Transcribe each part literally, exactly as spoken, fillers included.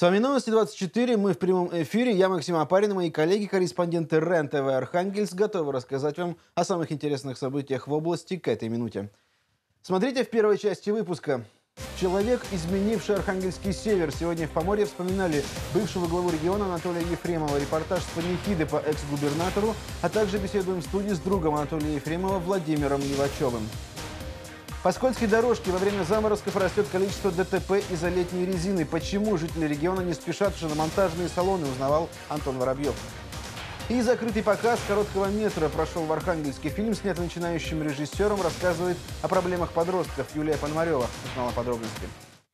С вами Новости двадцать четыре. Мы в прямом эфире. Я Максим Апарин и мои коллеги-корреспонденты РЕН-ТВ Архангельск готовы рассказать вам о самых интересных событиях в области к этой минуте. Смотрите в первой части выпуска. Человек, изменивший Архангельский север. Сегодня в Поморье вспоминали бывшего главу региона Анатолия Ефремова. Репортаж с панихиды по экс-губернатору, а также беседуем в студии с другом Анатолия Ефремова Владимиром Левачевым. По скользкой дорожке во время заморозков растет количество ДТП из-за летней резины. Почему жители региона не спешат в шиномонтажные салоны, узнавал Антон Воробьев. И закрытый показ короткого метра прошел в Архангельске. Фильм, снятый начинающим режиссером, рассказывает о проблемах подростков. Юлия Пономарева узнала подробности.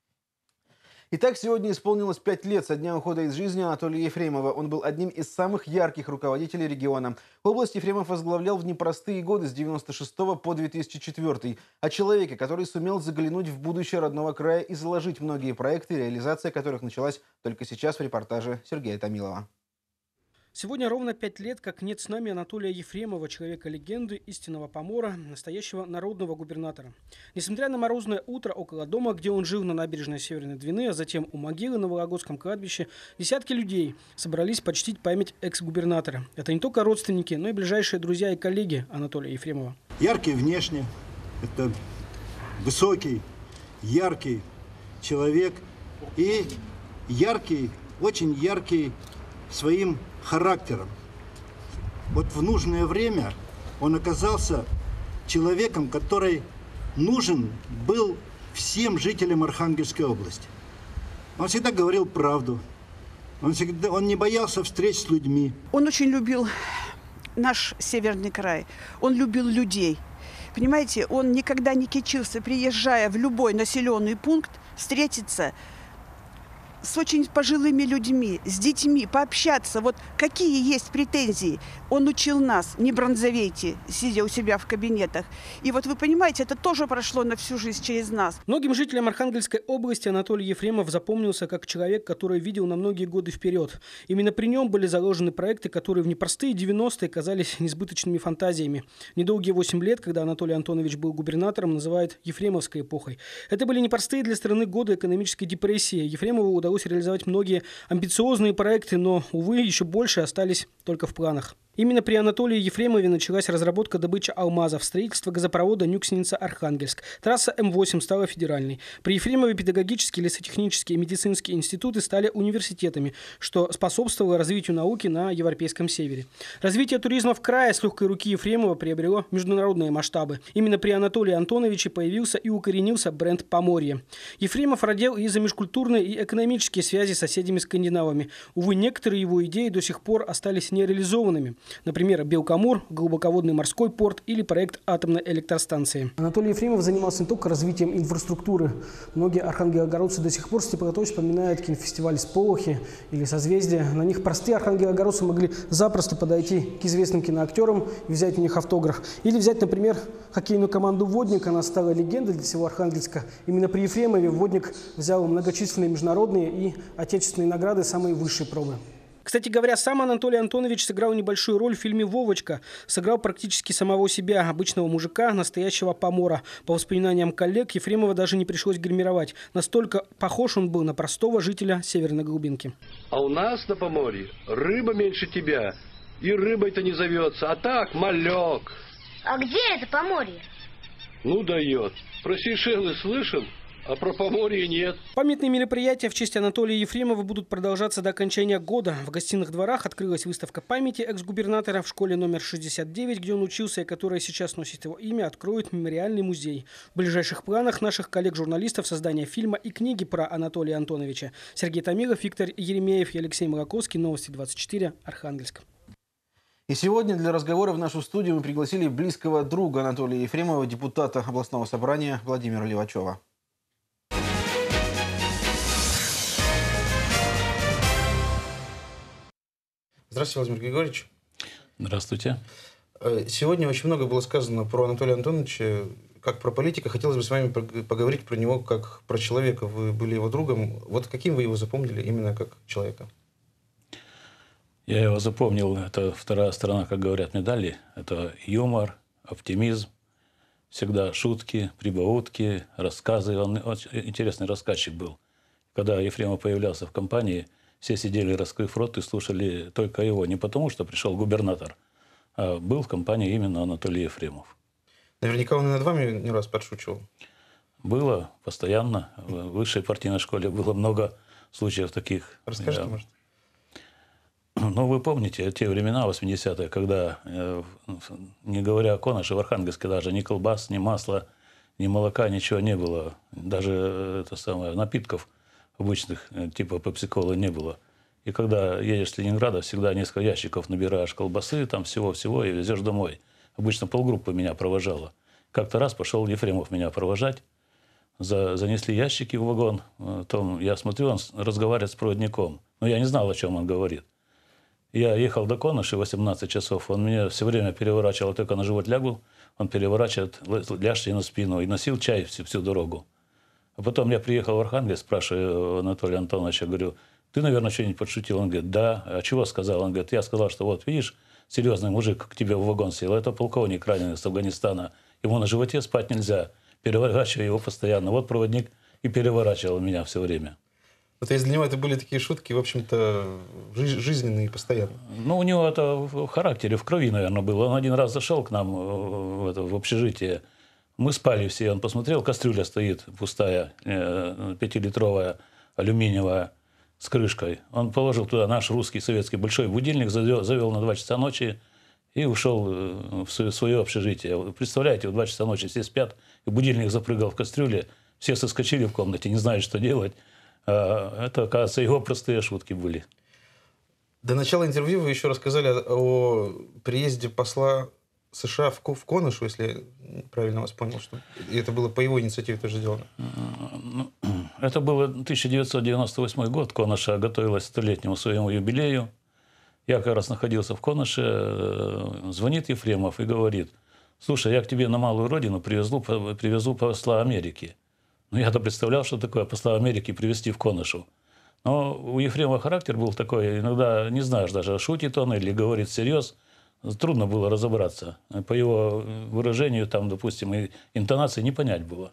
Итак, сегодня исполнилось пять лет со дня ухода из жизни Анатолия Ефремова. Он был одним из самых ярких руководителей региона. Область Ефремов возглавлял в непростые годы с девяносто шестого по две тысячи четвёртый. О человеке, который сумел заглянуть в будущее родного края и заложить многие проекты, реализация которых началась только сейчас, в репортаже Сергея Томилова. Сегодня ровно пять лет, как нет с нами Анатолия Ефремова, человека-легенды, истинного помора, настоящего народного губернатора. Несмотря на морозное утро около дома, где он жил на набережной Северной Двины, а затем у могилы на Вологодском кладбище, десятки людей собрались почтить память экс-губернатора. Это не только родственники, но и ближайшие друзья и коллеги Анатолия Ефремова. Яркий внешне, это высокий, яркий человек и яркий, очень яркий своим характером. Вот в нужное время он оказался человеком, который нужен был всем жителям Архангельской области. Он всегда говорил правду. Он, всегда, он не боялся встреч с людьми. Он очень любил наш северный край. Он любил людей. Понимаете, он никогда не кичился, приезжая в любой населенный пункт, встретиться с очень пожилыми людьми, с детьми, пообщаться. Вот какие есть претензии. Он учил нас, не бронзовейте, сидя у себя в кабинетах. И вот вы понимаете, это тоже прошло на всю жизнь через нас. Многим жителям Архангельской области Анатолий Ефремов запомнился как человек, который видел на многие годы вперед. Именно при нем были заложены проекты, которые в непростые девяностые казались несбыточными фантазиями. Недолгие восемь лет, когда Анатолий Антонович был губернатором, называют Ефремовской эпохой. Это были непростые для страны годы экономической депрессии. Ефремову удалось реализовать многие амбициозные проекты, но, увы, еще больше остались только в планах. Именно при Анатолии Ефремове началась разработка добычи алмазов, строительство газопровода Нюксеница-Архангельск. Трасса М восемь стала федеральной. При Ефремове педагогические, лесотехнические и медицинские институты стали университетами, что способствовало развитию науки на Европейском севере. Развитие туризма в крае с легкой руки Ефремова приобрело международные масштабы. Именно при Анатолии Антоновиче появился и укоренился бренд «Поморье». Ефремов родил и за межкультурные и экономические связи с соседями-скандинавами. Увы, некоторые его идеи до сих пор остались нереализованными. Например, Белкамур, глубоководный морской порт или проект атомной электростанции. Анатолий Ефремов занимался не только развитием инфраструктуры. Многие архангелогородцы до сих пор с теплотой вспоминают кинофестивали «Сполохи» или «Созвездие». На них простые архангелогородцы могли запросто подойти к известным киноактерам и взять у них автограф. Или взять, например, хоккейную команду «Водник». Она стала легендой для всего Архангельска. Именно при Ефремове «Водник» взял многочисленные международные и отечественные награды самой высшей пробы. Кстати говоря, сам Анатолий Антонович сыграл небольшую роль в фильме «Вовочка». Сыграл практически самого себя, обычного мужика, настоящего помора. По воспоминаниям коллег, Ефремова даже не пришлось гримировать. Настолько похож он был на простого жителя Северной глубинки. А у нас на Поморье рыба меньше тебя. И рыбой-то не зовется, а так малек. А где это Поморье? Ну дает. Про Сейшелы слышал? А про Поморье нет. Памятные мероприятия в честь Анатолия Ефремова будут продолжаться до окончания года. В гостиных дворах открылась выставка памяти экс-губернатора. В школе номер шестьдесят девять, где он учился и которая сейчас носит его имя, откроют мемориальный музей. В ближайших планах наших коллег-журналистов создание фильма и книги про Анатолия Антоновича. Сергей Томилов, Виктор Еремеев и Алексей Молоковский. Новости двадцать четыре. Архангельск. И сегодня для разговора в нашу студию мы пригласили близкого друга Анатолия Ефремова, депутата областного собрания Владимира Левачева. Здравствуйте, Владимир Григорьевич. Здравствуйте. Сегодня очень много было сказано про Анатолия Антоновича, как про политика. Хотелось бы с вами поговорить про него как про человека. Вы были его другом. Вот каким вы его запомнили именно как человека? Я его запомнил. Это вторая сторона, как говорят, медали. Это юмор, оптимизм, всегда шутки, прибаутки, рассказы. Он очень интересный рассказчик был. когда Ефремов появлялся в компании, все сидели, раскрыв рот, и слушали только его. Не потому, что пришел губернатор, а был в компании именно Анатолий Ефремов. Наверняка он и над вами не раз подшучивал. Было постоянно. В высшей партийной школе было много случаев таких. Расскажите, Я... может? Ну, вы помните те времена, восьмидесятые, когда, не говоря о Конаше, в Архангельске даже ни колбас, ни масла, ни молока, ничего не было. Даже это самое, напитков обычных, типа пепси-колы, не было. И когда едешь с Ленинграда, всегда несколько ящиков набираешь колбасы, там всего-всего, и везешь домой. Обычно полгруппы меня провожала. Как-то раз пошел Ефремов меня провожать. За, занесли ящики в вагон. Потом я смотрю, он разговаривает с проводником. Но я не знал, о чем он говорит. Я ехал до Коныши восемнадцать часов. Он меня все время переворачивал, только на живот лягу. Он переворачивает, ляжьте на спину. И носил чай всю, всю дорогу. А потом я приехал в Архангельск, спрашиваю Анатолия Антоновича, говорю, ты, наверное, что-нибудь подшутил? Он говорит, да. А чего сказал? Он говорит, я сказал, что вот, видишь, серьезный мужик к тебе в вагон сел. Это полковник раненый с Афганистана. Ему на животе спать нельзя. Переворачиваю его постоянно. Вот проводник и переворачивал меня все время. Вот для него это были такие шутки, в общем-то, жизненные постоянно. Ну, у него это в характере, в крови, наверное, было. Он один раз зашел к нам в, это, в общежитие. Мы спали все. Он посмотрел, кастрюля стоит пустая, пятилитровая, алюминиевая, с крышкой. Он положил туда наш русский советский большой будильник, завел, завел на два часа ночи и ушел в свое, свое общежитие. Представляете, в два часа ночи все спят, и будильник запрыгал в кастрюле. Все соскочили в комнате, не знают, что делать. Это, оказывается, его простые шутки были. До начала интервью вы еще рассказали о приезде посла США в Конышу, если я правильно вас понял, что это было по его инициативе тоже сделано. Это было тысяча девятьсот девяносто восьмой год. Коныша готовилась к столетнему своему юбилею. Я как раз находился в Коныше. Звонит Ефремов и говорит, слушай, я к тебе на малую родину привезу, привезу посла Америки. Ну, я-то представлял, что такое посла Америки привезти в Конышу. Но у Ефремова характер был такой, иногда не знаешь даже, шутит он или говорит всерьез. Трудно было разобраться. По его выражению, там, допустим, и интонации не понять было.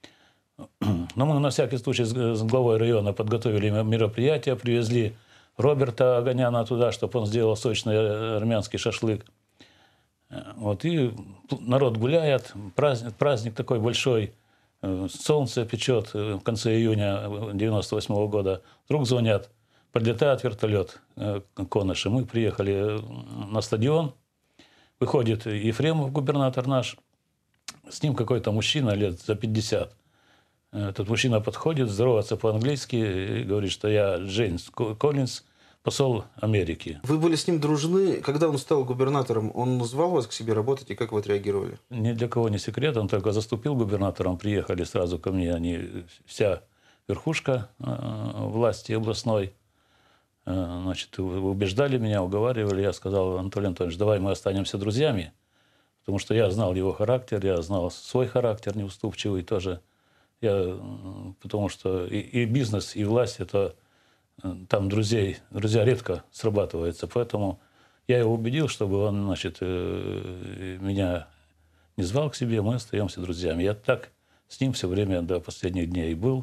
Но мы на всякий случай с главой района подготовили мероприятие, привезли Роберта Оганяна туда, чтобы он сделал сочный армянский шашлык. Вот, и народ гуляет, праздник, праздник такой большой. Солнце печет в конце июня девяносто восьмого года. Вдруг звонят, подлетает вертолет к Коныши. Мы приехали на стадион. Выходит Ефремов, губернатор наш. С ним какой-то мужчина лет за пятьдесят. Этот мужчина подходит, здоровается по-английски и говорит, что я Джеймс Коллинз, посол Америки. Вы были с ним дружны. Когда он стал губернатором, он звал вас к себе работать, и как вы отреагировали? Ни для кого не секрет, он только заступил губернатором, приехали сразу ко мне, они, вся верхушка э, власти областной, э, значит, убеждали меня, уговаривали. Я сказал, Анатолий Антонович, давай мы останемся друзьями, потому что я знал его характер, я знал свой характер неуступчивый тоже. Я, потому что и, и бизнес, и власть, это там друзей, друзья редко срабатываются. Поэтому я его убедил, чтобы он, значит, меня не звал к себе, мы остаемся друзьями. Я так с ним все время до последних дней был.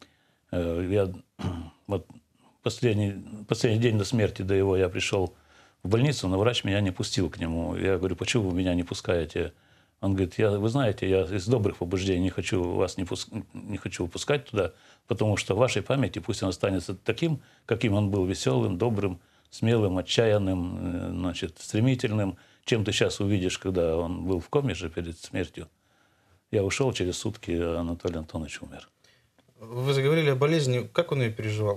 Я, вот последний, последний день до смерти, до его, я пришел в больницу, но врач меня не пустил к нему. Я говорю, почему вы меня не пускаете? Он говорит, я, вы знаете, я из добрых побуждений не хочу вас не, пуск... не хочу выпускать туда, потому что в вашей памяти пусть он останется таким, каким он был, веселым, добрым, смелым, отчаянным, значит, стремительным, чем ты сейчас увидишь, когда он был в коме же перед смертью. Я ушел, через сутки Анатолий Антонович умер. Вы заговорили о болезни. Как он ее переживал?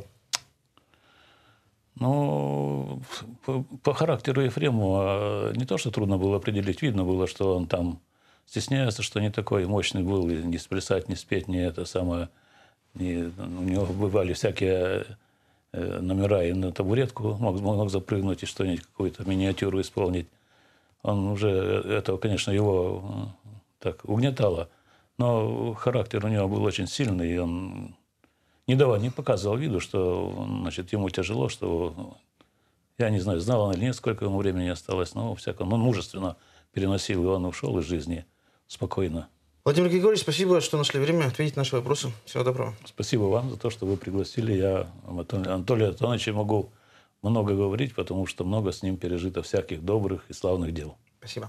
Ну, по, по характеру Ефремова не то, что трудно было определить. Видно было, что он там стесняется, что не такой мощный был, и не сплясать, не спеть, не это самое. Не, у него бывали всякие э, номера и на табуретку мог, мог запрыгнуть и что-нибудь, какую-то миниатюру исполнить. Он уже, это, конечно, его э, так угнетало. Но характер у него был очень сильный, и он не давал, не показывал виду, что, значит, ему тяжело, что, я не знаю, знал он или нет, сколько ему времени осталось, но всяком, он мужественно переносил, и он ушел из жизни спокойно. Владимир Григорьевич, спасибо, что нашли время ответить на наши вопросы. Всего доброго. Спасибо вам за то, что вы пригласили. Я Анатолию Антоновичу могу много говорить, потому что много с ним пережито всяких добрых и славных дел. Спасибо.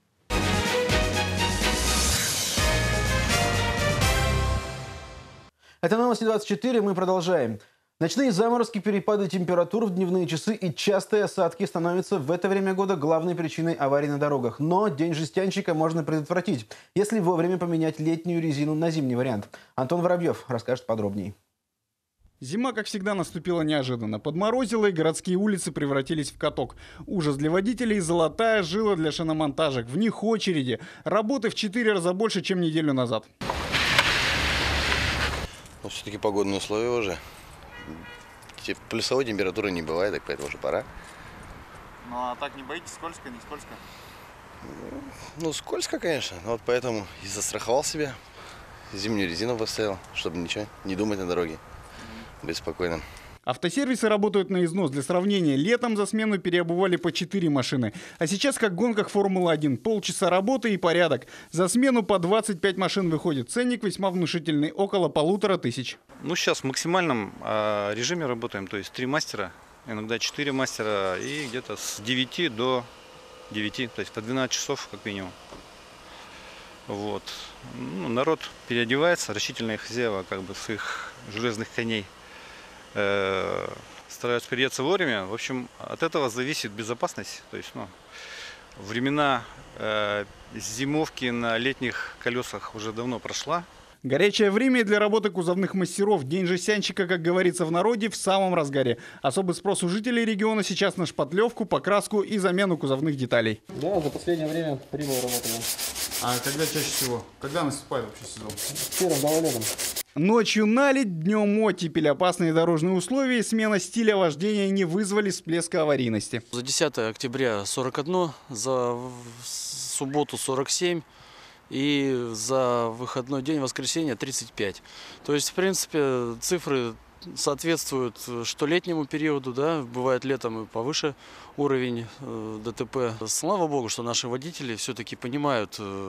Это новости двадцать четыре. Мы продолжаем. Ночные заморозки, перепады температур в дневные часы и частые осадки становятся в это время года главной причиной аварий на дорогах. Но День жестянщика можно предотвратить, если вовремя поменять летнюю резину на зимний вариант. Антон Воробьев расскажет подробнее. Зима, как всегда, наступила неожиданно. Подморозило, и городские улицы превратились в каток. Ужас для водителей – золотая жила для шиномонтажек. В них очереди. Работы в четыре раза больше, чем неделю назад. Но все-таки погодные условия уже. Плюсовой температуры не бывает, так поэтому уже пора. Ну а так не боитесь, скользко, не скользко? Ну, скользко, конечно. Вот поэтому и застраховал себя. Зимнюю резину поставил, чтобы ничего, не думать на дороге. Быть спокойным. Автосервисы работают на износ. Для сравнения, летом за смену переобували по четыре машины. А сейчас, как в гонках Формулы один, полчаса работы и порядок. За смену по двадцать пять машин выходит. Ценник весьма внушительный, около полутора тысяч. Ну, сейчас в максимальном э, режиме работаем, то есть три мастера, иногда четыре мастера, и где-то с девяти до девяти, то есть по двенадцать часов как минимум. Вот. Ну, народ переодевается, рачительные хозяева как бы своих железных коней э, стараются переодеться вовремя. В общем, от этого зависит безопасность. То есть, ну, времена э, зимовки на летних колесах уже давно прошла. Горячее время для работы кузовных мастеров. День жестянщика, как говорится в народе, в самом разгаре. Особый спрос у жителей региона сейчас на шпатлевку, покраску и замену кузовных деталей. Да, за последнее время прибыль работали. А когда чаще всего? Когда наступает вообще сезон? Первым давай летом. Ночью наледь, днем оттепель. Опасные дорожные условия и смена стиля вождения не вызвали всплеска аварийности. За десятое октября сорок один, за субботу сорок семь. И за выходной день, воскресенье, тридцать пять. То есть, в принципе, цифры соответствуют что летнему периоду, да, бывает летом и повыше уровень э, ДТП. Слава богу, что наши водители все-таки понимают э,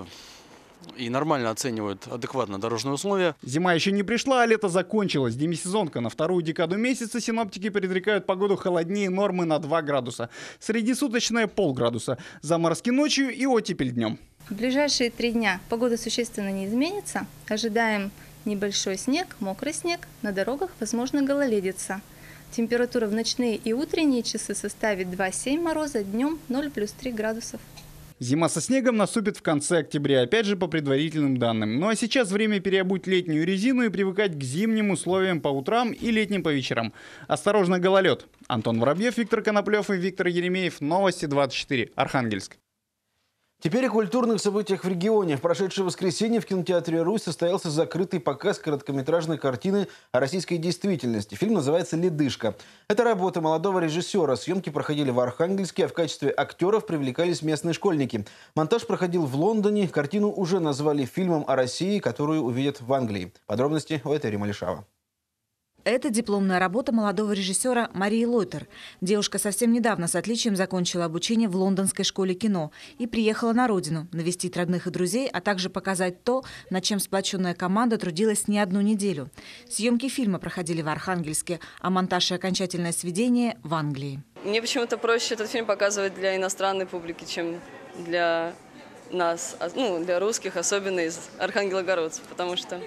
и нормально оценивают адекватно дорожные условия. Зима еще не пришла, а лето закончилось. Демисезонка. На вторую декаду месяца синоптики предрекают погоду холоднее нормы на два градуса. Среднесуточная полградуса. Заморозки ночью и оттепель днем. В ближайшие три дня погода существенно не изменится. Ожидаем небольшой снег, мокрый снег. На дорогах возможно гололедица. Температура в ночные и утренние часы составит два семь мороза, днем ноль плюс три градусов. Зима со снегом наступит в конце октября, опять же по предварительным данным. Ну а сейчас время переобуть летнюю резину и привыкать к зимним условиям по утрам и летним по вечерам. Осторожно, гололед. Антон Воробьев, Виктор Коноплев и Виктор Еремеев. Новости двадцать четыре. Архангельск. Теперь о культурных событиях в регионе. В прошедшее воскресенье в кинотеатре «Русь» состоялся закрытый показ короткометражной картины о российской действительности. Фильм называется «Ледышка». Это работа молодого режиссера. Съемки проходили в Архангельске, а в качестве актеров привлекались местные школьники. Монтаж проходил в Лондоне. Картину уже назвали фильмом о России, которую увидят в Англии. Подробности у Этери Малишава. Это дипломная работа молодого режиссера Марии Лойтер. Девушка совсем недавно с отличием закончила обучение в Лондонской школе кино и приехала на родину навестить родных и друзей, а также показать то, над чем сплоченная команда трудилась не одну неделю. Съемки фильма проходили в Архангельске, а монтаж и окончательное сведение – в Англии. Мне почему-то проще этот фильм показывать для иностранной публики, чем для нас, ну, для русских, особенно из архангелогородцев, потому что...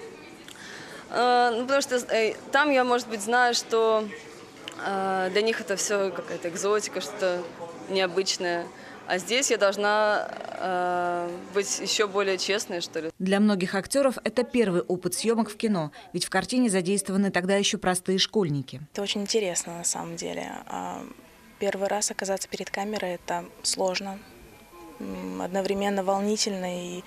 Ну, потому что э, там я, может быть, знаю, что э, для них это все какая-то экзотика, что-то необычное. А здесь я должна э, быть еще более честной, что ли. Для многих актеров это первый опыт съемок в кино, ведь в картине задействованы тогда еще простые школьники. Это очень интересно на самом деле. Первый раз оказаться перед камерой – это сложно, одновременно волнительно, и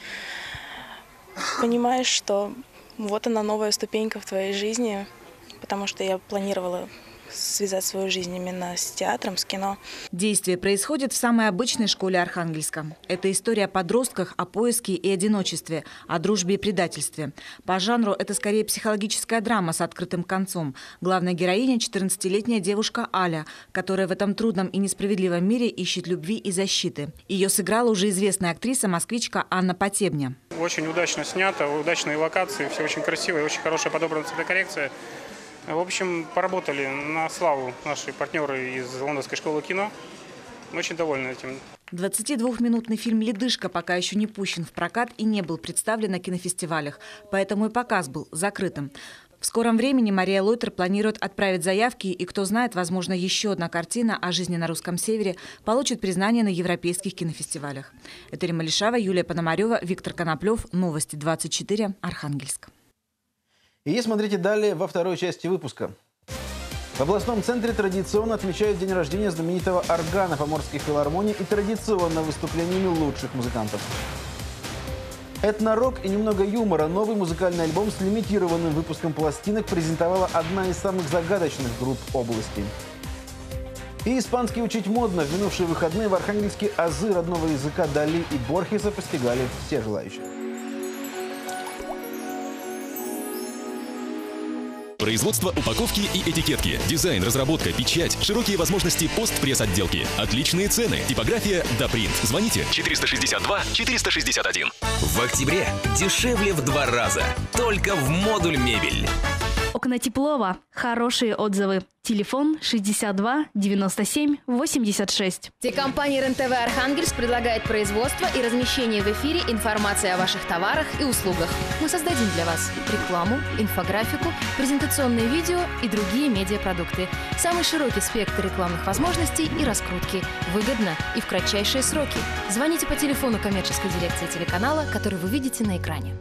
понимаешь, что... Вот она, новая ступенька в твоей жизни, потому что я планировала связать свою жизнь именно с театром, с кино. Действие происходит в самой обычной школе Архангельска. Это история о подростках, о поиске и одиночестве, о дружбе и предательстве. По жанру это скорее психологическая драма с открытым концом. Главная героиня – четырнадцатилетняя девушка Аля, которая в этом трудном и несправедливом мире ищет любви и защиты. Ее сыграла уже известная актриса-москвичка Анна Потебня. Очень удачно снято, удачные локации, все очень красиво и очень хорошая подобрана цветокоррекция. В общем, поработали на славу наши партнеры из Лондонской школы кино. Мы очень довольны этим. двадцатидвухминутный фильм «Ледышка» пока еще не пущен в прокат и не был представлен на кинофестивалях, поэтому и показ был закрытым. В скором времени Мария Лойтер планирует отправить заявки, и, кто знает, возможно, еще одна картина о жизни на русском севере получит признание на европейских кинофестивалях. Это Рима Лишава, Юлия Пономарева, Виктор Коноплев. Новости двадцать четыре. Архангельск. И смотрите далее во второй части выпуска. В областном центре традиционно отмечают день рождения знаменитого органа Поморской филармонии и традиционно выступлениями лучших музыкантов. Этно-рок и немного юмора. Новый музыкальный альбом с лимитированным выпуском пластинок презентовала одна из самых загадочных групп области. И испанский учить модно. В минувшие выходные в Архангельске азы родного языка Дали и Борхеса постигали все желающие. Производство, упаковки и этикетки, дизайн, разработка, печать, широкие возможности пост-пресс-отделки, отличные цены, типография «Допринт». Звоните четыреста шестьдесят два четыреста шестьдесят один. В октябре дешевле в два раза. Только в Модуль Мебель. Окна Теплова. Хорошие отзывы. Телефон шестьдесят два девяносто семь восемьдесят шесть. Телекомпания РЕН-ТВ Архангельск предлагает производство и размещение в эфире информации о ваших товарах и услугах. Мы создадим для вас рекламу, инфографику, презентационные видео и другие медиапродукты. Самый широкий спектр рекламных возможностей и раскрутки. Выгодно и в кратчайшие сроки. Звоните по телефону коммерческой дирекции телеканала, который вы видите на экране.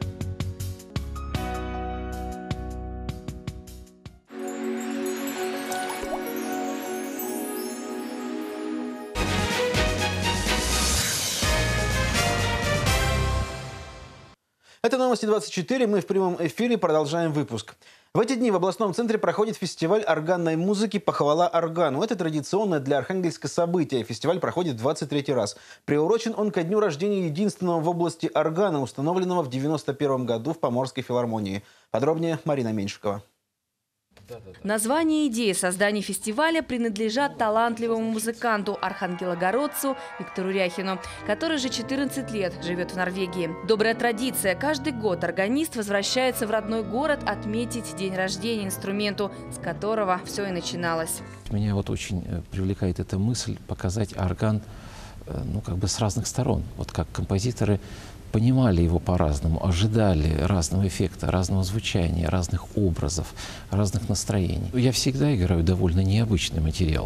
Это новости двадцать четыре. Мы в прямом эфире продолжаем выпуск. В эти дни в областном центре проходит фестиваль органной музыки «Похвала органу». Это традиционное для Архангельска событие. Фестиваль проходит двадцать третий раз. Приурочен он ко дню рождения единственного в области органа, установленного в девяносто первом году в Поморской филармонии. Подробнее Марина Меньшикова. Название и идеи создания фестиваля принадлежат талантливому музыканту, архангелогородцу Виктору Ряхину, который же четырнадцать лет живет в Норвегии. Добрая традиция. Каждый год органист возвращается в родной город отметить день рождения инструменту, с которого все и начиналось. Меня вот очень привлекает эта мысль показать орган, ну, как бы с разных сторон. Вот как композиторы понимали его по-разному, ожидали разного эффекта, разного звучания, разных образов, разных настроений. Я всегда играю довольно необычный материал.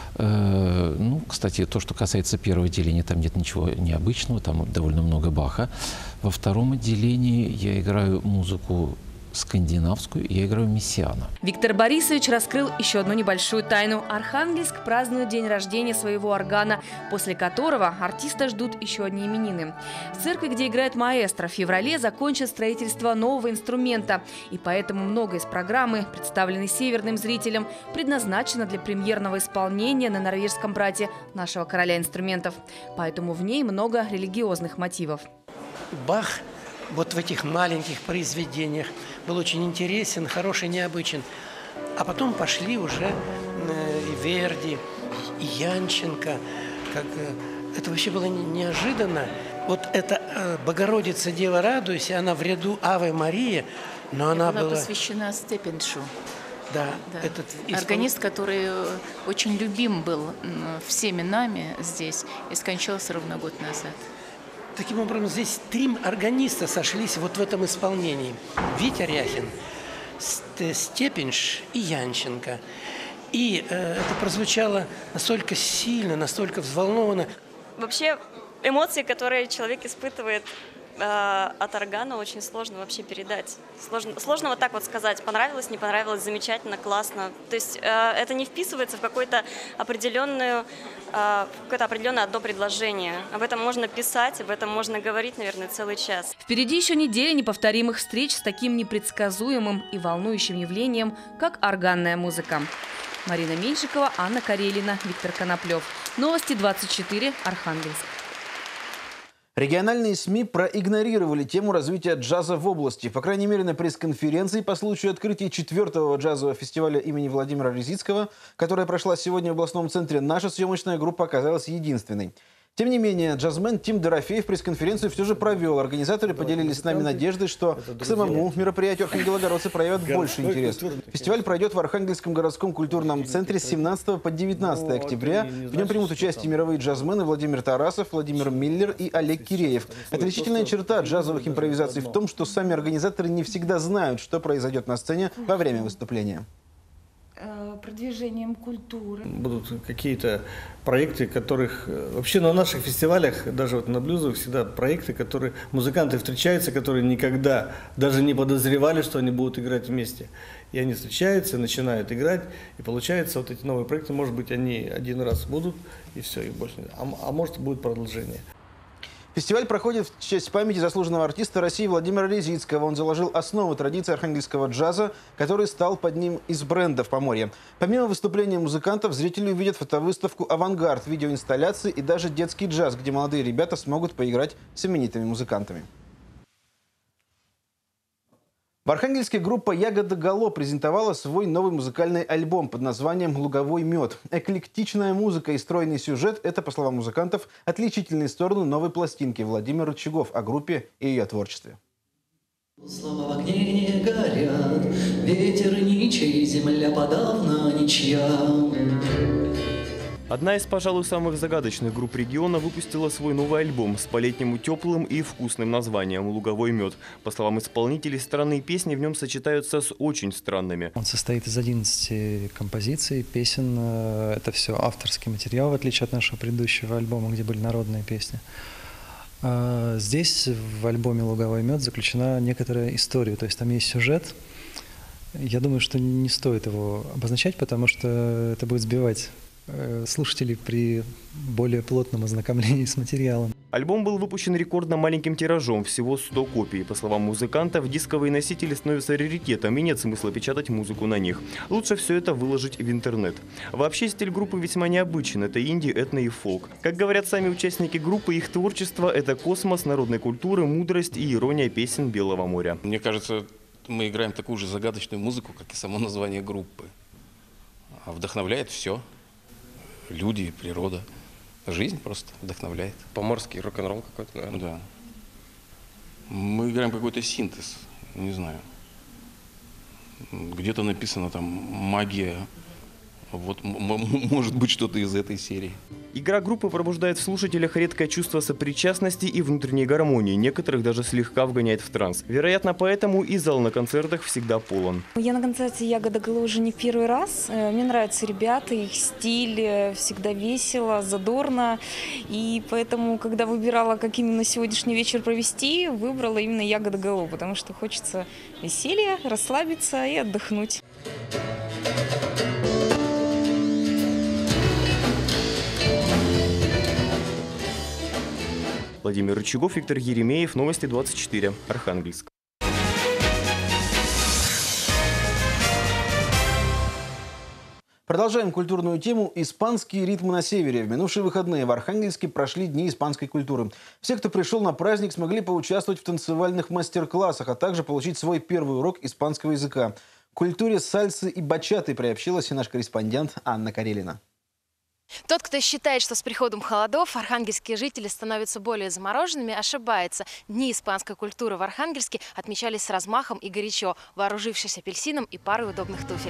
Э, ну, кстати, то, что касается первого отделения, там нет ничего необычного, там довольно много Баха. Во втором отделении я играю музыку скандинавскую, я играю мессиана. Виктор Борисович раскрыл еще одну небольшую тайну. Архангельск празднует день рождения своего органа, после которого артиста ждут еще одни именины. В церкви, где играет маэстро, в феврале закончат строительство нового инструмента. И поэтому много из программы, представленной северным зрителям, предназначено для премьерного исполнения на норвежском брате нашего короля инструментов. Поэтому в ней много религиозных мотивов. Бах вот в этих маленьких произведениях был очень интересен, хороший, необычен. А потом пошли уже и Верди, и Янченко. Как, это вообще было неожиданно. Вот эта «Богородица, Дева, радуйся», она в ряду «Аве Мария», но она была... была посвящена Степеншу. Да, да. Этот органист, который очень любим был всеми нами здесь и скончался ровно год назад. Таким образом, здесь три органиста сошлись вот в этом исполнении. Витя Ряхин, Степенш и Янченко. И э, это прозвучало настолько сильно, настолько взволнованно. Вообще, эмоции, которые человек испытывает э, от органа, очень сложно вообще передать. Сложно, сложно вот так вот сказать, понравилось, не понравилось, замечательно, классно. То есть э, это не вписывается в какое-то определенную... какое-то определенное одно предложение. Об этом можно писать, об этом можно говорить, наверное, целый час. Впереди еще неделя неповторимых встреч с таким непредсказуемым и волнующим явлением, как органная музыка. Марина Меньшикова, Анна Карелина, Виктор Коноплев. Новости двадцать четыре. Архангельск. Региональные СМИ проигнорировали тему развития джаза в области. По крайней мере, на пресс-конференции по случаю открытия четвертого джазового фестиваля имени Владимира Рязицкого, которая прошла сегодня в областном центре, наша съемочная группа оказалась единственной. Тем не менее, джазмен Тим Дорофеев пресс-конференцию все же провел. Организаторы поделились с нами надеждой, что к самому мероприятию архангелогородцы проявят больше интерес. Фестиваль пройдет в Архангельском городском культурном центре с семнадцатого по девятнадцатое октября. В нем примут участие мировые джазмены Владимир Тарасов, Владимир Миллер и Олег Киреев. Отличительная черта джазовых импровизаций в том, что сами организаторы не всегда знают, что произойдет на сцене во время выступления. Продвижением культуры. Будут какие-то проекты, которых вообще на наших фестивалях, даже вот на блюзовых, всегда проекты, которые музыканты встречаются, которые никогда даже не подозревали, что они будут играть вместе. И они встречаются, начинают играть, и получается вот эти новые проекты, может быть, они один раз будут, и все, и больше нет. А, а может, будет продолжение. Фестиваль проходит в честь памяти заслуженного артиста России Владимира Резицкого. Он заложил основы традиции архангельского джаза, который стал под ним из бренда в Поморье. Помимо выступления музыкантов, зрители увидят фотовыставку «Авангард», видеоинсталляции и даже детский джаз, где молодые ребята смогут поиграть с именитыми музыкантами. В Архангельске группа «Ягода Гало» презентовала свой новый музыкальный альбом под названием «Луговой мед». Эклектичная музыка и стройный сюжет – это, по словам музыкантов, отличительные стороны новой пластинки. Владимир Рычагов о группе и ее творчестве. Слова в огне не горят, ветер ничей, земля подавно ничья. Одна из, пожалуй, самых загадочных групп региона выпустила свой новый альбом с по-летнему теплым и вкусным названием «Луговой мед». По словам исполнителей, странные песни в нем сочетаются с очень странными. Он состоит из одиннадцати композиций, песен. Это все авторский материал, в отличие от нашего предыдущего альбома, где были народные песни. Здесь в альбоме «Луговой мед» заключена некоторая история, то есть там есть сюжет. Я думаю, что не стоит его обозначать, потому что это будет сбивать слушателей при более плотном ознакомлении с материалом. Альбом был выпущен рекордно маленьким тиражом, всего сто копий. По словам музыкантов, дисковые носители становятся раритетом и нет смысла печатать музыку на них. Лучше все это выложить в интернет. Вообще стиль группы весьма необычен. Это инди, этно и фолк. Как говорят сами участники группы, их творчество – это космос народной культуры, мудрость и ирония песен Белого моря. Мне кажется, мы играем такую же загадочную музыку, как и само название группы. Вдохновляет все. Люди, природа, жизнь просто вдохновляет. Поморский рок-н-ролл какой-то, наверное. Да. Мы играем какой-то синтез, не знаю. Где-то написано там магия. Вот, может быть, что-то из этой серии. Игра группы пробуждает в слушателях редкое чувство сопричастности и внутренней гармонии. Некоторых даже слегка вгоняет в транс. Вероятно, поэтому и зал на концертах всегда полон. Я на концерте «Ягода Гало» уже не в первый раз. Мне нравятся ребята, их стиль, всегда весело, задорно. И поэтому, когда выбирала, как именно сегодняшний вечер провести, выбрала именно «Ягода Гало», потому что хочется веселья, расслабиться и отдохнуть. Владимир Рычагов, Виктор Еремеев, Новости двадцать четыре, Архангельск. Продолжаем культурную тему «Испанские ритмы на севере». В минувшие выходные в Архангельске прошли Дни испанской культуры. Все, кто пришел на праздник, смогли поучаствовать в танцевальных мастер-классах, а также получить свой первый урок испанского языка. К культуре сальсы и бачаты приобщилась и наш корреспондент Анна Карелина. Тот, кто считает, что с приходом холодов архангельские жители становятся более замороженными, ошибается. Дни испанской культуры в Архангельске отмечались с размахом и горячо, вооружившись апельсином и парой удобных туфель.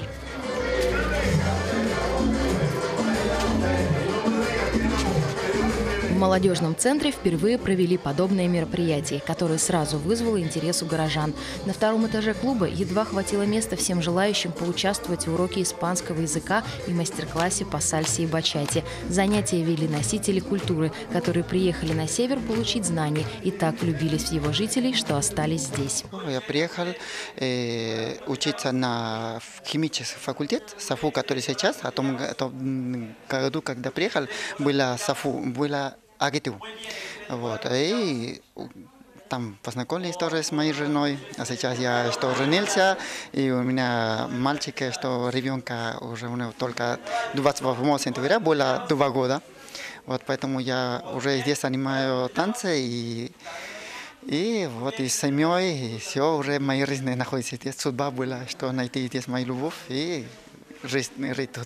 В молодежном центре впервые провели подобное мероприятие, которое сразу вызвало интерес у горожан. На втором этаже клуба едва хватило места всем желающим поучаствовать в уроке испанского языка и мастер-классе по сальсе и бачате. Занятия вели носители культуры, которые приехали на север получить знания и так влюбились в его жителей, что остались здесь. Я приехал э, учиться на химический факультет, САФУ, который сейчас, а в том, том году, когда приехал, была САФУ, была АГТУ. Вот. И там познакомились тоже с моей женой. А сейчас я что женился, и у меня мальчик, что ребенка уже у него только двадцать восьмого сентября было два года. Вот поэтому я уже здесь занимаю танцы и И вот и с семьей, и все уже в моей жизни находится здесь. Судьба была, что найти здесь мою любовь и жизнь жить тут.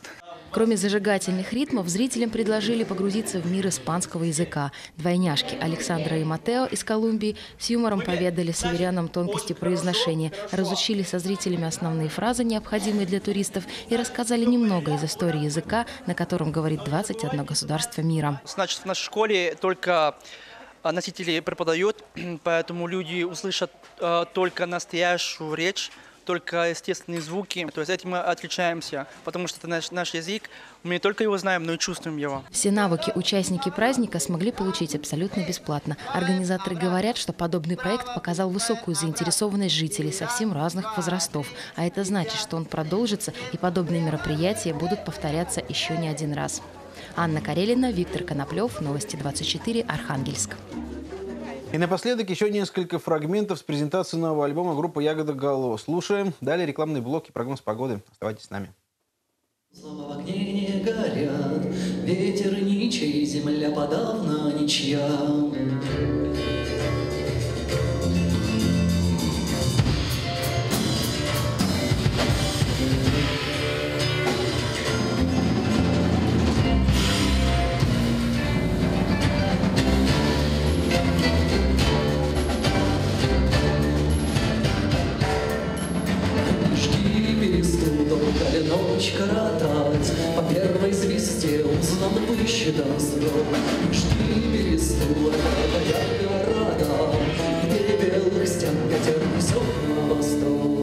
Кроме зажигательных ритмов, зрителям предложили погрузиться в мир испанского языка. Двойняшки Александра и Матео из Колумбии с юмором поведали северянам тонкости произношения, разучили со зрителями основные фразы, необходимые для туристов, и рассказали немного из истории языка, на котором говорит двадцать одно государство мира. Значит, в нашей школе только носители преподают, поэтому люди услышат э, только настоящую речь, только естественные звуки. То есть этим мы отличаемся, потому что это наш, наш язык, мы не только его знаем, но и чувствуем его. Все навыки участники праздника смогли получить абсолютно бесплатно. Организаторы говорят, что подобный проект показал высокую заинтересованность жителей совсем разных возрастов. А это значит, что он продолжится, и подобные мероприятия будут повторяться еще не один раз. Анна Карелина, Виктор Коноплев, Новости двадцать четыре, Архангельск. И напоследок еще несколько фрагментов с презентации нового альбома группы «Ягода Гало». Слушаем. Далее рекламный блок и прогноз погоды. Оставайтесь с нами. Слова в огне не горят, ветер ничей, земля подавно ничья. Ночь коротать, по первой звезде узнан высчитан срок. Жди бересту, это города, где белых стен ветер несет на восток.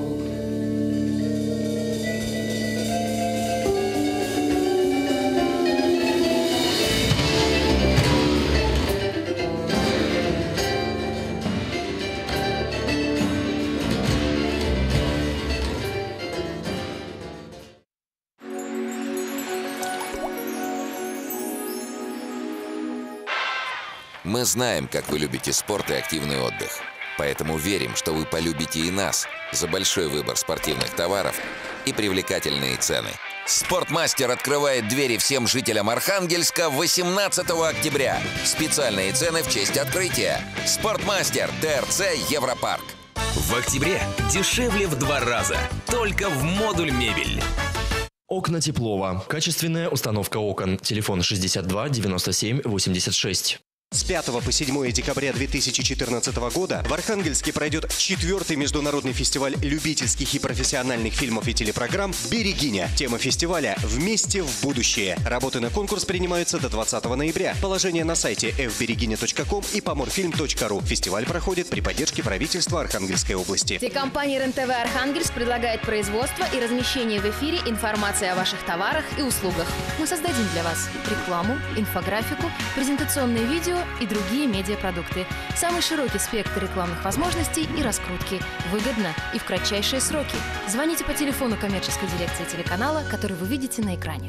Мы знаем, как вы любите спорт и активный отдых. Поэтому верим, что вы полюбите и нас за большой выбор спортивных товаров и привлекательные цены. Спортмастер открывает двери всем жителям Архангельска восемнадцатого октября. Специальные цены в честь открытия. Спортмастер, ТРЦ Европарк. В октябре дешевле в два раза. Только в Модуль Мебель. Окна Теплова. Качественная установка окон. Телефон шестьдесят два девяносто семь восемьдесят шесть. С пятого по седьмое декабря две тысячи четырнадцатого года в Архангельске пройдет четвертый международный фестиваль любительских и профессиональных фильмов и телепрограмм «Берегиня». Тема фестиваля «Вместе в будущее». Работы на конкурс принимаются до двадцатого ноября. Положение на сайте эф берегиня точка ком и поморфильм точка ру. Фестиваль проходит при поддержке правительства Архангельской области. Телекомпания РЕН-ТВ Архангельск предлагает производство и размещение в эфире информации о ваших товарах и услугах. Мы создадим для вас рекламу, инфографику, презентационные видео и другие медиапродукты. Самый широкий спектр рекламных возможностей и раскрутки. Выгодно и в кратчайшие сроки. Звоните по телефону коммерческой дирекции телеканала, который вы видите на экране.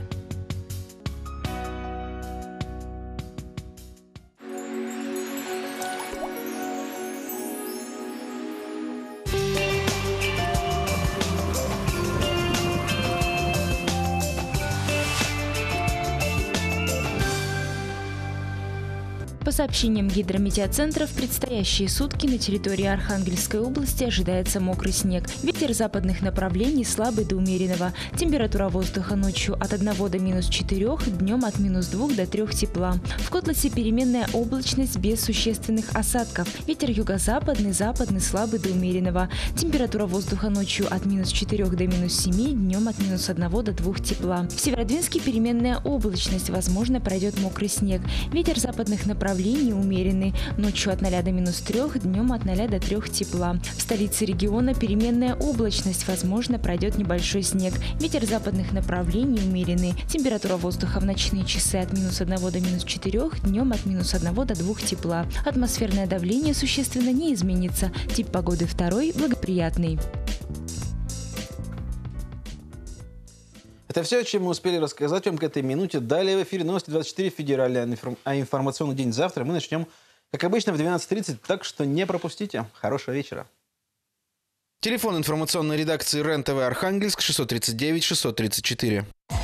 По сообщениям гидрометеоцентра, в предстоящие сутки на территории Архангельской области ожидается мокрый снег. Ветер западных направлений слабый до умеренного. Температура воздуха ночью от одного до минус четырёх, днем от минус двух до трёх тепла. В Котласе переменная облачность без существенных осадков. Ветер юго-западный, западный слабый до умеренного. Температура воздуха ночью от минус четырёх до минус семи, днем от минус одного до двух тепла. В Северодвинске переменная облачность, возможно, пройдет мокрый снег. Ветер западных направлений умеренный. Ночью от ноля до минус трех, днем от ноля до трех тепла. В столице региона переменная облачность, возможно, пройдет небольшой снег. Ветер западных направлений умеренный. Температура воздуха в ночные часы от минус одного до минус четырех, днем от минус одного до двух тепла. Атмосферное давление существенно не изменится. Тип погоды второй – благоприятный. Это все, о чем мы успели рассказать вам к этой минуте. Далее в эфире Новости двадцать четыре, федеральный а информационный день завтра. Мы начнем, как обычно, в двенадцать тридцать, так что не пропустите. Хорошего вечера. Телефон информационной редакции РЕН-ТВ Архангельск шестьсот тридцать девять шестьсот тридцать четыре.